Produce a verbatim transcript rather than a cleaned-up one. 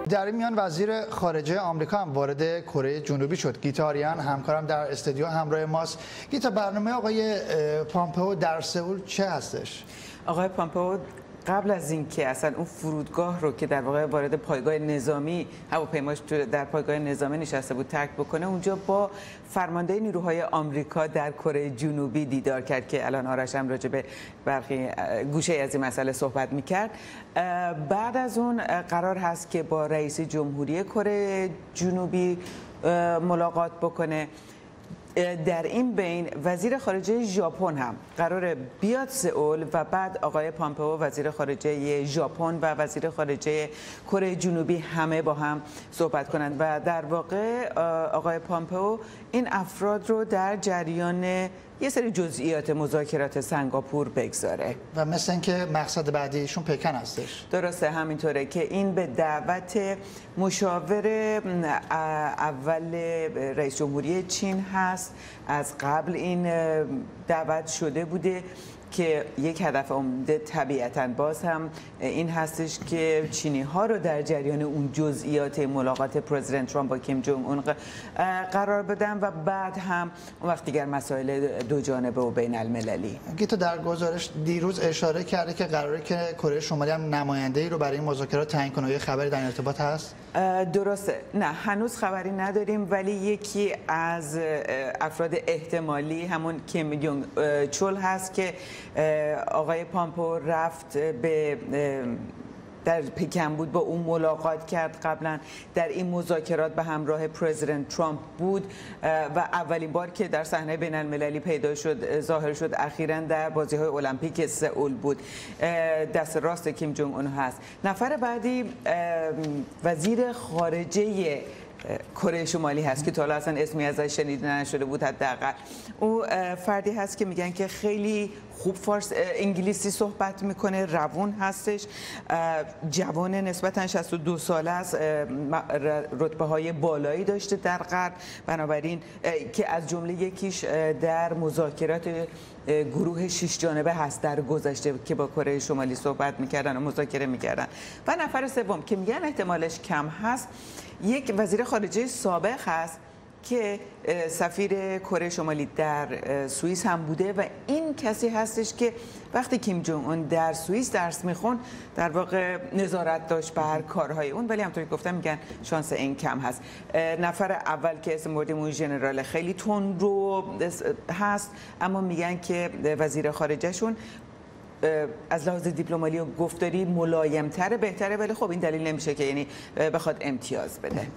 در این میان وزیر خارجه آمریکا هم وارد کره جنوبی شد. گیتا آریان همکارم در استودیو همراه ماست. گیتا، برنامه آقای پامپئو در سئول چه هستش؟ آقای پامپئو قبل از اینکه اصلا اون فرودگاه رو که در واقع وارد پایگاه نظامی هواپیماش در پایگاه نظامی نشسته بود ترک بکنه، اونجا با فرمانده نیروهای آمریکا در کره جنوبی دیدار کرد که الان آرش هم راجع به برخی گوشه از این مسئله صحبت میکرد. بعد از اون قرار هست که با رئیس جمهوری کره جنوبی ملاقات بکنه. در این بین وزیر خارجه ژاپن هم قراره بیاد سئول و بعد آقای پامپئو وزیر خارجه ژاپن و وزیر خارجه کره جنوبی همه با هم صحبت کنند و در واقع آقای پامپئو این افراد رو در جریان یه سری جزئیات مذاکرات سنگاپور بگذاره و مثل اینکه مقصد بعدیشون پکن هستش. درسته، همینطوره که این به دعوت مشاور اول رئیس جمهوری چین هست. از قبل این دعوت شده بوده که یک هدف عمده طبیعتاً باز هم این هستش که چینی ها رو در جریان اون جزئیات ملاقات پرزیدنت ترامپ با کیم جونگ اون قرار بدن و بعد هم اون وقت دیگر مسائل دو جانبه و بین المللی. گیتا، در گزارش دیروز اشاره کرده که قراره که کره شمالی هم نماینده‌ای رو برای این مذاکرات تعیین کنه. یه خبری در ارتباط هست؟ درسته، نه هنوز خبری نداریم، ولی یکی از افراد احتمالی همون کیم جونگ چول هست که آقای پامپئو رفت به در پکن بود، با اون ملاقات کرد، قبلا در این مذاکرات به همراه پرزیدنت ترامپ بود و اولین بار که در صحنه بین المللی پیدا شد ظاهر شد اخیراً در بازی‌های المپیک سئول بود. دست راست کیم جونگ اون هست. نفر بعدی وزیر خارجه کره شمالی هست که تا حالا اصلا اسمی ازش شنیده نشده بود. حداقل او فردی هست که میگن که خیلی خوب فارس انگلیسی صحبت میکنه، روون هستش، جوان، نسبتا شصت و دو ساله است، رتبه های بالایی داشته در غرب، بنابراین که از جمله یکیش در مذاکرات گروه شش جانبه هست در گذشته که با کره شمالی صحبت میکردن و مذاکره میکردن. و نفر سوم که میگن احتمالش کم هست، یک وزیر خارجه سابق هست که سفیر کره شمالی در سوئیس هم بوده و این کسی هستش که وقتی کیم جونگ اون در سوئیس درس میخون در واقع نظارت داشت بر کارهای اون، ولی همونطور که گفتم میگن شانس این کم هست. نفر اول که اسم بردیم اون ژنرال خیلی تندرو هست، اما میگن که وزیر خارجه شون از لحاظ دیپلماتی و گفتاری ملایم‌تره، بهتره، ولی خب این دلیل نمیشه که یعنی بخواد امتیاز بده.